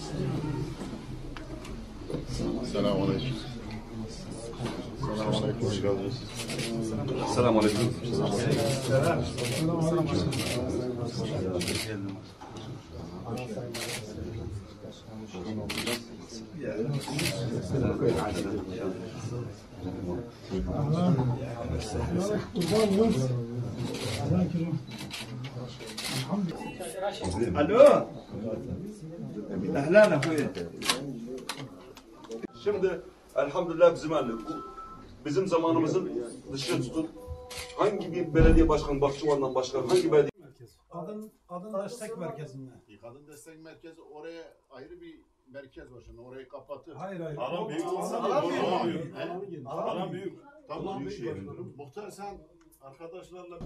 Selamünaleyküm. Selamünaleyküm. Hoş geldiniz. Selamünaleyküm. Alo. Ehlen ahuya. Şimdi elhamdülillah bizim zamanımızın dışına tutun. Hangi bir belediye başkanı, Bahçıvan'dan başkan, hangi belediye... Kadın destek merkezinde. Kadın destek merkezi oraya ayrı bir merkez var şimdi. Orayı kapatır. Hayır. Alan büyük. Alan büyük. Tamam büyük şey. Muhtar sen arkadaşlarla...